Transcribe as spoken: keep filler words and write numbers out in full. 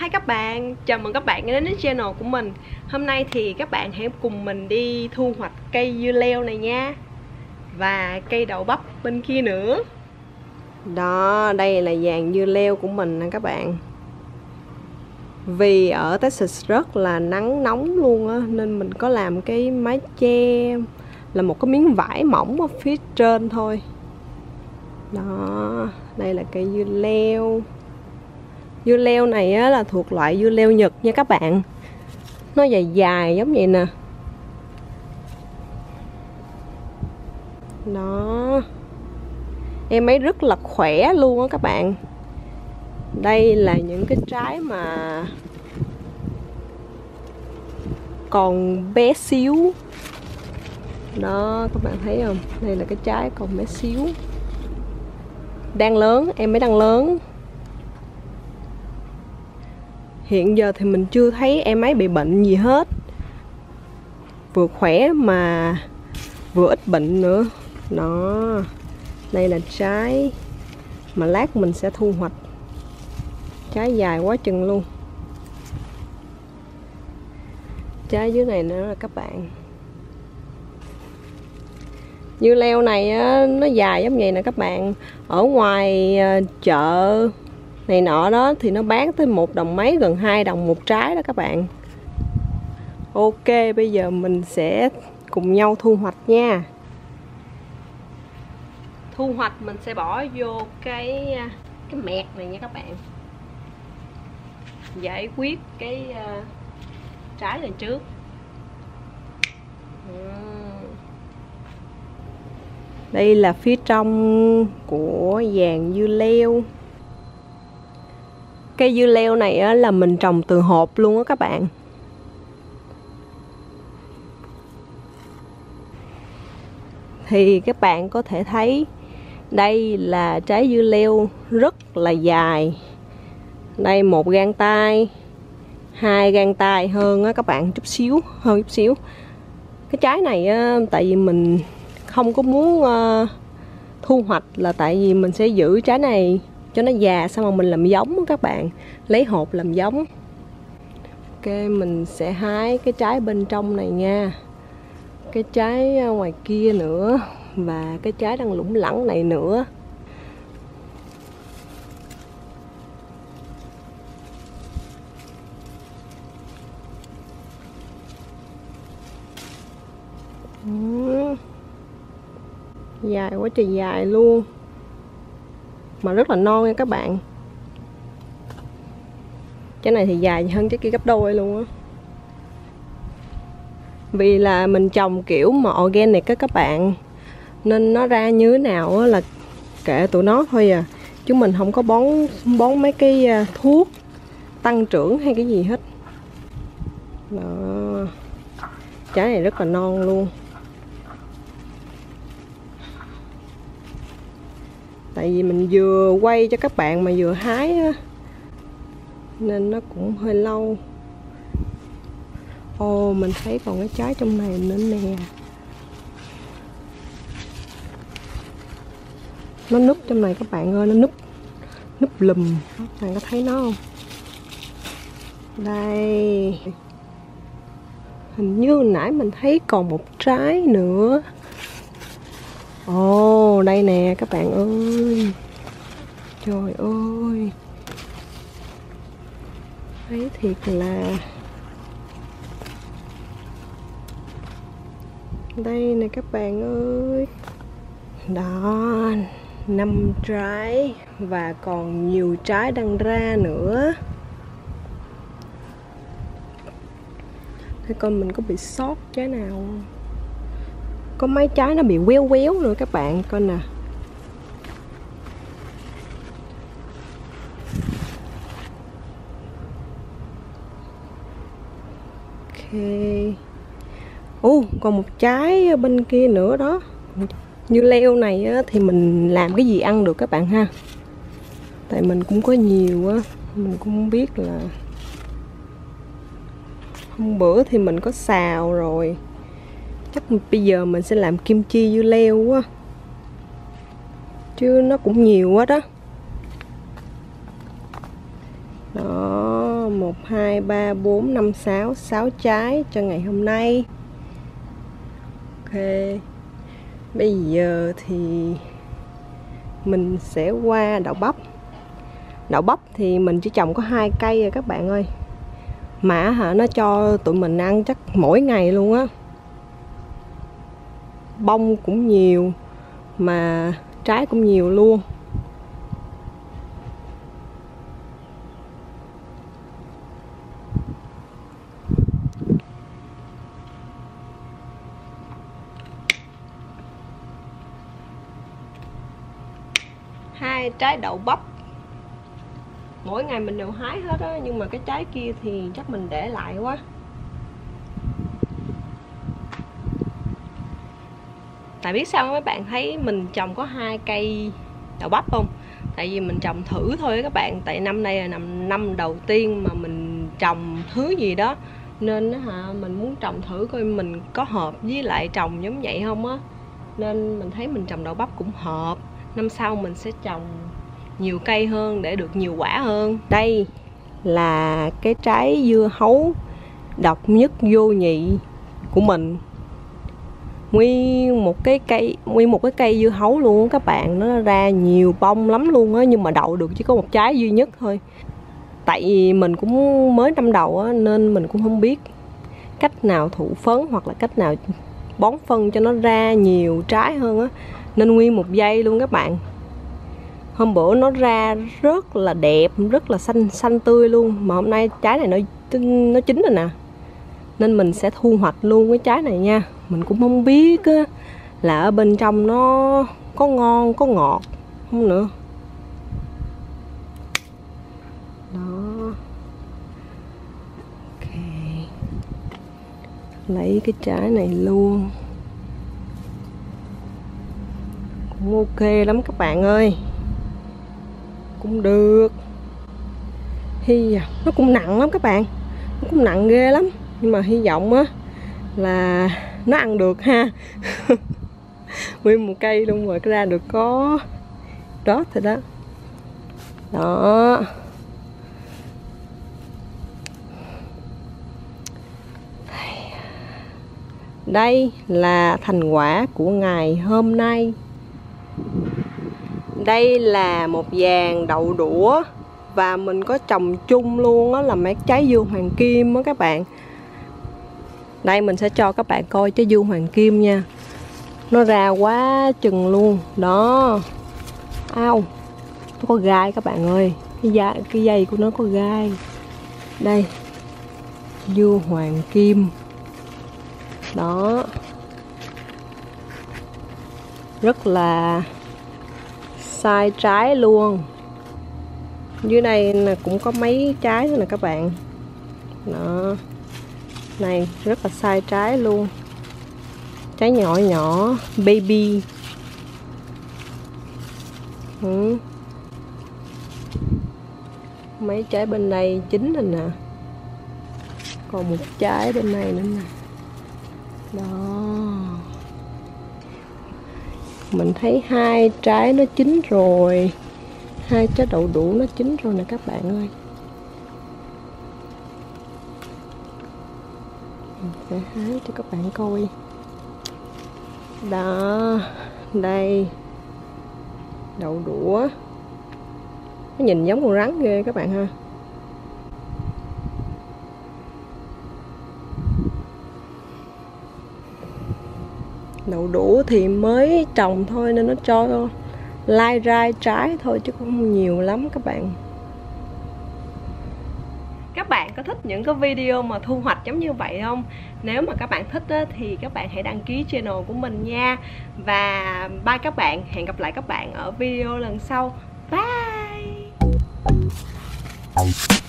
Hi các bạn, chào mừng các bạn đến với channel của mình. Hôm nay thì các bạn hãy cùng mình đi thu hoạch cây dưa leo này nha. Và cây đậu bắp bên kia nữa. Đó, đây là dàn dưa leo của mình nè các bạn. Vì ở Texas rất là nắng nóng luôn á, nên mình có làm cái mái che là một cái miếng vải mỏng ở phía trên thôi. Đó, đây là cây dưa leo. Dưa leo này á, là thuộc loại dưa leo Nhật nha các bạn. Nó dài dài giống vậy nè. Đó. Em ấy rất là khỏe luôn á các bạn. Đây là những cái trái mà còn bé xíu. Đó, các bạn thấy không? Đây là cái trái còn bé xíu. Đang lớn, em ấy đang lớn. Hiện giờ thì mình chưa thấy em ấy bị bệnh gì hết. Vừa khỏe mà vừa ít bệnh nữa. Đó. Đây là trái mà lát mình sẽ thu hoạch. Trái dài quá chừng luôn. Trái dưới này nữa là các bạn. Dưa leo này á, nó dài giống vậy nè các bạn. Ở ngoài chợ này nọ đó thì nó bán tới một đồng mấy, gần hai đồng một trái đó các bạn. Ok, bây giờ mình sẽ cùng nhau thu hoạch nha. Thu hoạch mình sẽ bỏ vô cái cái mẹt này nha các bạn. Giải quyết cái uh, trái này trước. Đây là phía trong của dàn dưa leo. Cây dưa leo này á, là mình trồng từ hộp luôn á các bạn. Thì các bạn có thể thấy đây là trái dưa leo rất là dài. Đây một gang tay, hai gang tay hơn á các bạn, chút xíu, hơn chút xíu. Cái trái này á, tại vì mình không có muốn uh, thu hoạch là tại vì mình sẽ giữ trái này cho nó già, xong rồi mình làm giống các bạn, lấy hộp làm giống. Ok, mình sẽ hái cái trái bên trong này nha, cái trái ngoài kia nữa, và cái trái đang lủng lẳng này nữa. Ừ. Dài quá trời dài luôn, mà rất là non nha các bạn. Trái này thì dài hơn trái kia gấp đôi luôn á. Vì là mình trồng kiểu mà organic á các bạn, nên nó ra như thế nào á là kệ tụi nó thôi à. Chứ mình không có bón bón mấy cái thuốc tăng trưởng hay cái gì hết. Đó. Trái này rất là non luôn. Tại vì mình vừa quay cho các bạn mà vừa hái á, nên nó cũng hơi lâu. Ồ, mình thấy còn cái trái trong này nữa nè. Nó núp trong này các bạn ơi, nó núp núp lùm. Các bạn có thấy nó không? Đây. Hình như hồi nãy mình thấy còn một trái nữa. Ồ, đây nè các bạn ơi. Trời ơi. Thấy thiệt là. Đây nè các bạn ơi. Đó, năm trái và còn nhiều trái đang ra nữa. Thế coi mình có bị sót trái nào không? Có mấy trái nó bị quéo quéo nữa các bạn, coi nè. Ok. Ồ, còn một trái bên kia nữa đó. Dưa leo này á, thì mình làm cái gì ăn được các bạn ha. Tại mình cũng có nhiều á, mình cũng không biết là. Hôm bữa thì mình có xào rồi. Chắc bây giờ mình sẽ làm kim chi dưa leo quá. Chứ nó cũng nhiều quá đó. Đó. một, hai, ba, bốn, năm, sáu, sáu trái cho ngày hôm nay. Ok, bây giờ thì mình sẽ qua đậu bắp. Đậu bắp thì mình chỉ trồng có hai cây rồi các bạn ơi. Mà hả, nó cho tụi mình ăn chắc mỗi ngày luôn á. Bông cũng nhiều mà trái cũng nhiều luôn. Hai trái đậu bắp mỗi ngày mình đều hái hết á, nhưng mà cái trái kia thì chắc mình để lại quá. Tại biết sao mấy bạn thấy mình trồng có hai cây đậu bắp không? Tại vì mình trồng thử thôi các bạn. Tại năm nay là năm, năm đầu tiên mà mình trồng thứ gì đó, nên hả, mình muốn trồng thử coi mình có hợp với lại trồng giống vậy không á. Nên mình thấy mình trồng đậu bắp cũng hợp. Năm sau mình sẽ trồng nhiều cây hơn để được nhiều quả hơn. Đây là cái trái dưa hấu độc nhất vô nhị của mình. Nguyên một cái cây, nguyên một cái cây dưa hấu luôn các bạn, nó ra nhiều bông lắm luôn á, nhưng mà đậu được chỉ có một trái duy nhất thôi. Tại vì mình cũng mới năm đầu á, nên mình cũng không biết cách nào thụ phấn hoặc là cách nào bón phân cho nó ra nhiều trái hơn á, nên nguyên một giây luôn các bạn. Hôm bữa nó ra rất là đẹp, rất là xanh xanh tươi luôn, mà hôm nay trái này nó nó chín rồi nè, nên mình sẽ thu hoạch luôn cái trái này nha. Mình cũng không biết á, là ở bên trong nó có ngon có ngọt không nữa. Đó. Ok, lấy cái trái này luôn. Cũng ok lắm các bạn ơi, cũng được. Hy nó cũng nặng lắm các bạn, nó cũng nặng ghê lắm, nhưng mà hy vọng á là nó ăn được ha. Nguyên một cây luôn rồi, ra được có đó thôi đó. Đó. Đây là thành quả của ngày hôm nay. Đây là một dàn đậu đũa, và mình có trồng chung luôn á là mấy trái dưa hoàng kim á các bạn. Đây mình sẽ cho các bạn coi trái dưa hoàng kim nha. Nó ra quá chừng luôn. Đó. Ao. Nó có gai các bạn ơi. Cái dây, cái dây của nó có gai. Đây. Dưa hoàng kim. Đó. Rất là sai trái luôn. Dưới đây là cũng có mấy trái nữa nè các bạn. Đó. Này rất là sai trái luôn. Trái nhỏ nhỏ baby. Ừ. Mấy trái bên đây chín rồi nè. Còn một trái bên này nữa nè. Đó. Mình thấy hai trái nó chín rồi. Hai trái đậu đũa nó chín rồi nè các bạn ơi. Mình sẽ hái cho các bạn coi. Đó. Đây. Đậu đũa. Nó nhìn giống con rắn ghê các bạn ha. Đậu đũa thì mới trồng thôi nên nó cho lai rai trái thôi chứ cũng không nhiều lắm các bạn. Các bạn có thích những cái video mà thu hoạch giống như vậy không? Nếu mà các bạn thích á, thì các bạn hãy đăng ký channel của mình nha. Và bye các bạn, hẹn gặp lại các bạn ở video lần sau. Bye.